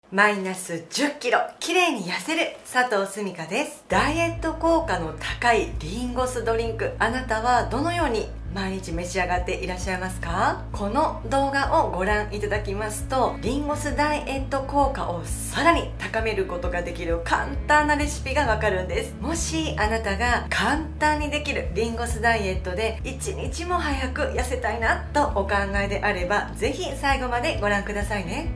マイナス10キロきれいに痩せる佐藤すみかです。ダイエット効果の高いリンゴ酢ドリンク、あなたはどのように毎日召し上がっていらっしゃいますか？この動画をご覧いただきますと、リンゴ酢ダイエット効果をさらに高めることができる簡単なレシピがわかるんです。もしあなたが簡単にできるリンゴ酢ダイエットで1日も早く痩せたいなとお考えであれば、ぜひ最後までご覧くださいね。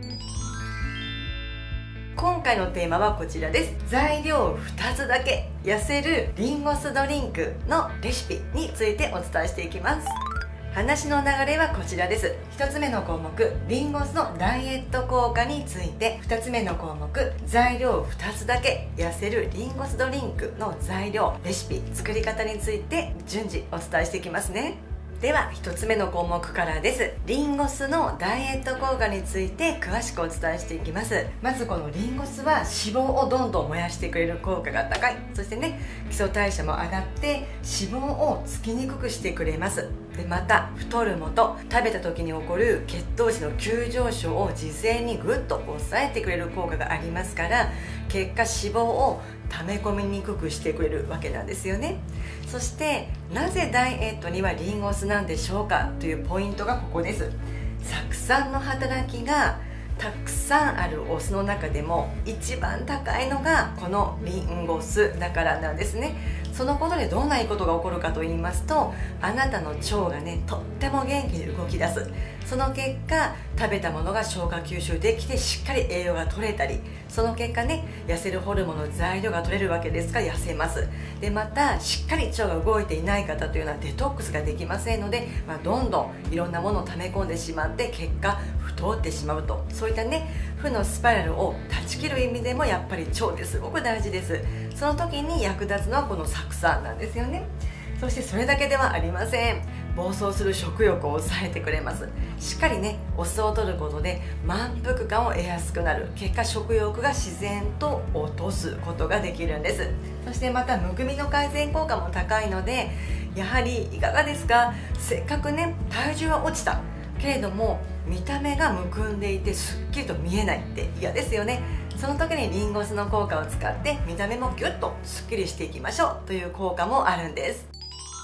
今回のテーマはこちらです。材料2つだけ痩せるリンゴ酢ドリンクのレシピについてお伝えしていきます。話の流れはこちらです。1つ目の項目、リンゴ酢のダイエット効果について。2つ目の項目、材料2つだけ痩せるリンゴ酢ドリンクの材料、レシピ、作り方について順次お伝えしていきますね。では1つ目の項目からです。リンゴ酢のダイエット効果について詳しくお伝えしていきます。まずこのリンゴ酢は脂肪をどんどん燃やしてくれる効果が高い。そしてね、基礎代謝も上がって脂肪をつきにくくしてくれます。でまた太るもと、食べた時に起こる血糖値の急上昇を事前にぐっと抑えてくれる効果がありますから、結果脂肪を溜め込みにくくしてくれるわけなんですよね。そしてなぜダイエットにはリンゴ酢なんでしょうかというポイントがここです。酢酸の働きがたくさんあるお酢の中でも一番高いのがこのリンゴ酢だからなんですね。そのことでどんないいことが起こるかと言いますと、あなたの腸がね、とっても元気に動き出す。その結果食べたものが消化吸収できてしっかり栄養が取れたり、その結果ね、痩せるホルモンの材料が取れるわけですから痩せます。でまたしっかり腸が動いていない方というのはデトックスができませんので、どんどんいろんなものを溜め込んでしまって結果太ってしまうと、そういったね、負のスパイラルを断ち切る意味でもやっぱり腸ってすごく大事です。その時に役立つのはこの酢酸なんですよね。そしてそれだけではありません。暴走する食欲を抑えてくれます。しっかりね、お酢を取ることで満腹感を得やすくなる。結果食欲が自然と落とすことができるんです。そしてまたむくみの改善効果も高いので、やはりいかがですか？せっかくね、体重は落ちたけれども見た目がむくんでいてすっきりと見えないって嫌ですよね。その時にリンゴ酢の効果を使って見た目もギュッとすっきりしていきましょうという効果もあるんです。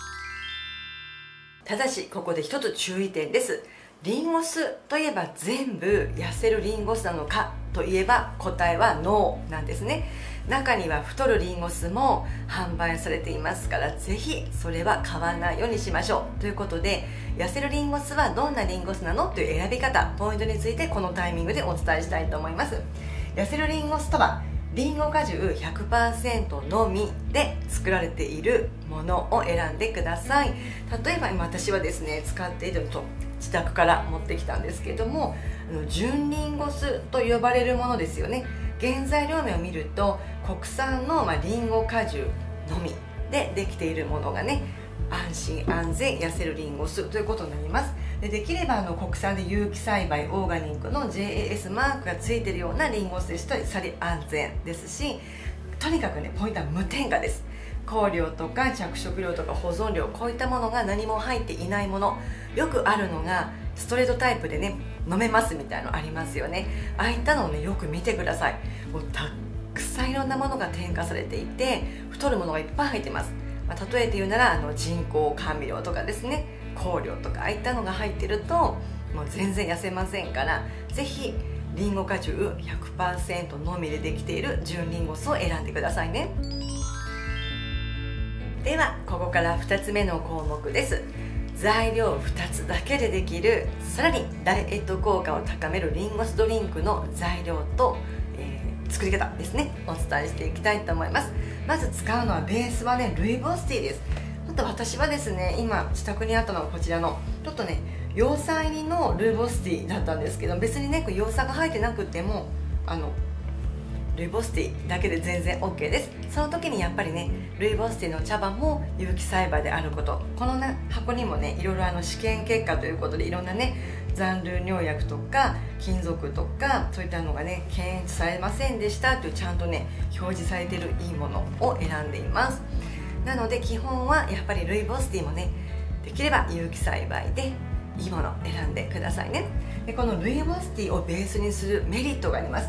ただしここで一つ注意点です。リンゴ酢といえば全部痩せるリンゴ酢なのかといえば答えはノーなんですね。中には太るリンゴ酢も販売されていますから、ぜひそれは買わないようにしましょうということで、痩せるリンゴ酢はどんなリンゴ酢なのという選び方、ポイントについてこのタイミングでお伝えしたいと思います。痩せるリンゴ酢とはリンゴ果汁 100% のみで作られているものを選んでください。例えば今私はですね、使っているのと自宅から持ってきたんですけども、純リンゴ酢と呼ばれるものですよね。原材料名を見ると国産のリンゴ果汁のみでできているものがね、安心安全痩せるリンゴ酢ということになります。できれば国産で有機栽培オーガニックの JAS マークがついているようなリンゴ酢ですとさり安全ですし、とにかくね、ポイントは無添加です。香料とか着色料とか保存料、こういったものが何も入っていないもの。よくあるのがストレートタイプでね、飲めますみたいなのありますよね。ああいったのをね、よく見てください。もうたくさんいろんなものが添加されていて、太るものがいっぱい入ってます。例えて言うなら人工甘味料とかですね、香料とかああいったのが入ってるともう全然痩せませんから、ぜひリンゴ果汁 100% のみでできている純リンゴ酢を選んでくださいね。ではここから2つ目の項目です。材料2つだけでできる、さらにダイエット効果を高めるリンゴ酢ドリンクの材料と、作り方ですね、お伝えしていきたいと思います。まず使うのはベースはね、ルイボスティーです。あと私はですね、今自宅にあったのはこちらのちょっとね、葉酸入りのルイボスティーだったんですけど、別にね葉酸が入ってなくてもルイボスティーだけで全然 OK です。その時にやっぱりね、ルイボスティーの茶葉も有機栽培であること、この、箱にもね、いろいろ試験結果ということでいろんなね、残留農薬とか金属とかそういったのがね、検出されませんでしたというちゃんとね、表示されているいいものを選んでいます。なので基本はやっぱりルイボスティーもね、できれば有機栽培でいいものを選んでくださいね。でこのルイボスティーをベースにするメリットがあります。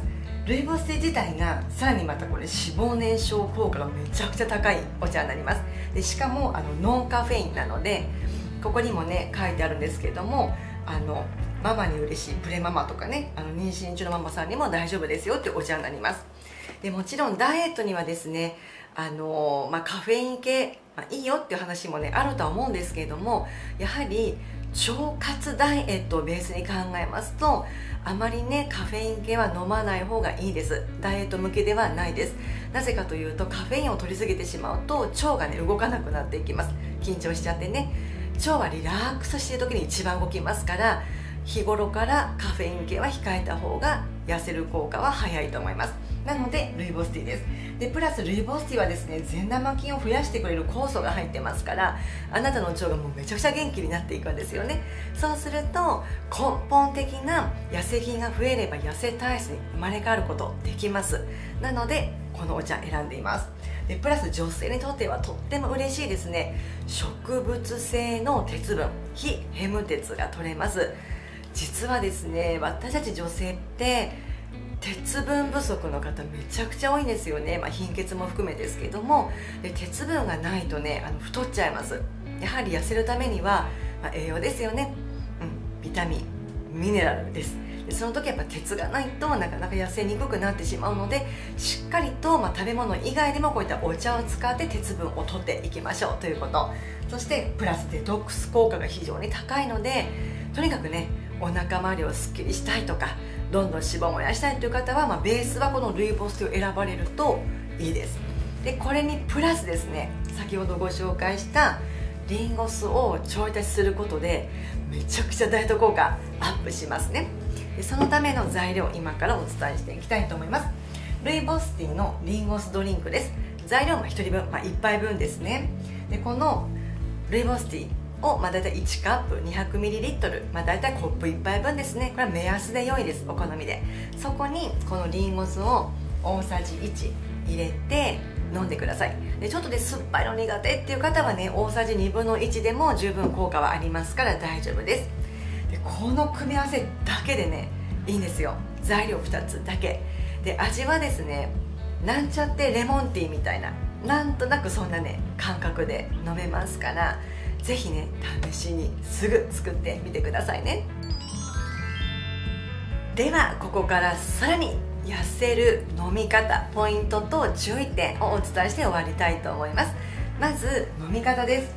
ルイボスティー自体がさらにまたこれ脂肪燃焼効果がめちゃくちゃ高いお茶になります。でしかもノンカフェインなので、ここにもね書いてあるんですけども、ママに嬉しいプレママとかね、妊娠中のママさんにも大丈夫ですよっていうお茶になります。でもちろんダイエットにはですね、カフェイン系、いいよっていう話もねあるとは思うんですけれども、やはり腸活ダイエットをベースに考えますと、あまりねカフェイン系は飲まない方がいいです。ダイエット向けではないです。なぜかというと、カフェインを取りすぎてしまうと腸がね動かなくなっていきます。緊張しちゃってね。腸はリラックスしている時に一番動きますから、日頃からカフェイン系は控えた方が痩せる効果は早いと思います。なのでルイボスティーです。でプラスルイボスティーはですね、善玉菌を増やしてくれる酵素が入ってますから、あなたの腸がもうめちゃくちゃ元気になっていくんですよね。そうすると根本的な痩せ菌が増えれば痩せ体質に生まれ変わることできます。なのでこのお茶選んでいます。でプラス女性にとってはとっても嬉しいですね。植物性の鉄分、非ヘム鉄が取れます。実はですね、私たち女性って鉄分不足の方めちゃくちゃ多いんですよね。貧血も含めですけども、で鉄分がないとね太っちゃいます。やはり痩せるためには、栄養ですよね、ビタミン、ミネラルです。でその時やっぱ鉄がないとなかなか痩せにくくなってしまうので、しっかりと、食べ物以外でもこういったお茶を使って鉄分を取っていきましょうということ。そしてプラスデトックス効果が非常に高いので、とにかくねお腹周りをすっきりしたいとか、どんどん脂肪を燃やしたいという方は、ベースはこのルイボスティーを選ばれるといいです。でこれにプラスですね、先ほどご紹介したリンゴ酢をちょい足しすることでめちゃくちゃダイエット効果アップしますね。でそのための材料、今からお伝えしていきたいと思います。ルイボスティーのリンゴ酢ドリンクです。材料は1人分、1杯分ですね。でこのルイボスティーを、だいたい1カップ 200ml、だいたいコップ1杯分ですね。これは目安で良いです。お好みで。そこにこのリンゴ酢を大さじ1入れて飲んでください。でちょっとで酸っぱいの苦手っていう方はね、大さじ2分の1でも十分効果はありますから大丈夫です。でこの組み合わせだけでねいいんですよ。材料2つだけで、味はですね、なんちゃってレモンティーみたいな、なんとなくそんなね感覚で飲めますから、ぜひね試しにすぐ作ってみてくださいね。ではここからさらに痩せる飲み方、ポイントと注意点をお伝えして終わりたいと思います。まず飲み方です。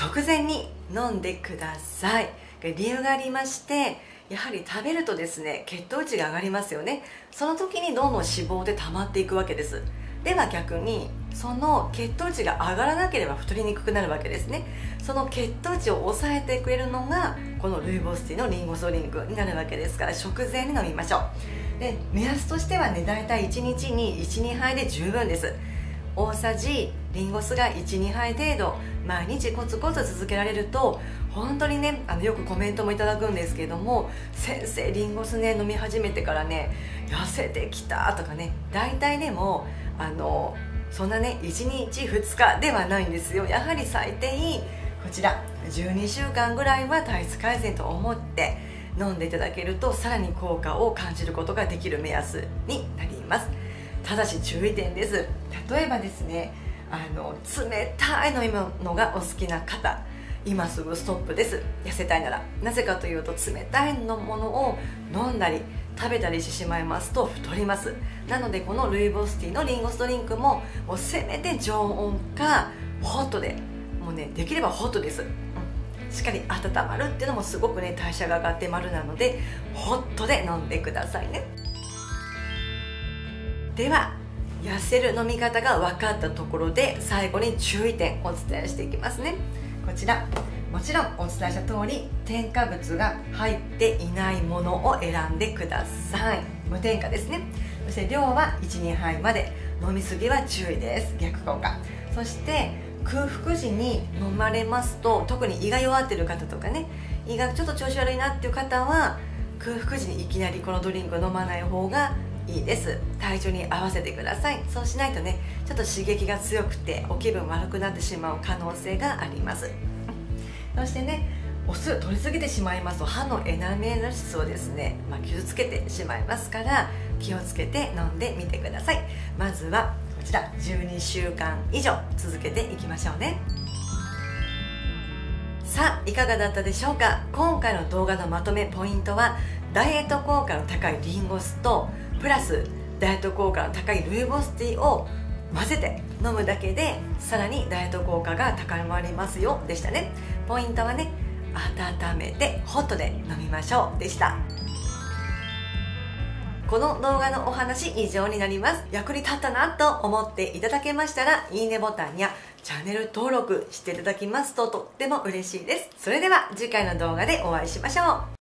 食前に飲んでください。理由がありまして、やはり食べるとですね血糖値が上がりますよね。その時にどんどん脂肪で溜まっていくわけです。では逆にその血糖値が上がらなければ太りにくくなるわけですね。その血糖値を抑えてくれるのがこのルイボスティーのリンゴ酢ドリンクになるわけですから、食前に飲みましょう。で目安としてはね、だいたい1日に 1,2 杯で十分です。大さじリンゴ酢が 1,2 杯程度毎日コツコツ続けられると、本当にねよくコメントもいただくんですけども、先生リンゴ酢ね飲み始めてからね痩せてきたとかね、大体でもそんなね1日2日ではないんですよ。やはり最低こちら12週間ぐらいは体質改善と思って飲んでいただけると、さらに効果を感じることができる目安になります。ただし注意点です。例えばですね、冷たい飲み物がお好きな方、今すぐストップです。痩せたいなら。なぜかというと、冷たいのものを飲んだり食べたりしてしまいますと太ります。なのでこのルイボスティーのリンゴ酢ドリンクもせめて常温かホットで、もうねできればホットです、しっかり温まるっていうのもすごくね代謝が上がって丸なので、ホットで飲んでくださいね。では痩せる飲み方が分かったところで、最後に注意点お伝えしていきますね。こちらもちろんお伝えした通り添加物が入っていないものを選んでください。無添加ですね。そして量は 1,2 杯まで、飲みすぎは注意です。逆効果。そして空腹時に飲まれますと、特に胃が弱っている方とかね、胃がちょっと調子悪いなっていう方は空腹時にいきなりこのドリンクを飲まない方がいいです。体調に合わせてください。そうしないとねちょっと刺激が強くてお気分悪くなってしまう可能性があります。そしてね、お酢取りすぎてしまいますと歯のエナメル質をですね、傷つけてしまいますから、 気をつけて飲んでみてください。まずはこちら12週間以上続けていきましょうね。さあいかがだったでしょうか。今回の動画のまとめポイントは、ダイエット効果の高いリンゴ酢とプラスダイエット効果の高いルイボスティーを混ぜて飲むだけでさらにダイエット効果が高まりますよでしたね。ポイントはね、温めてホットで飲みましょうでした。この動画のお話以上になります。役に立ったなと思っていただけましたら、いいねボタンやチャンネル登録していただきますととっても嬉しいです。それでは次回の動画でお会いしましょう。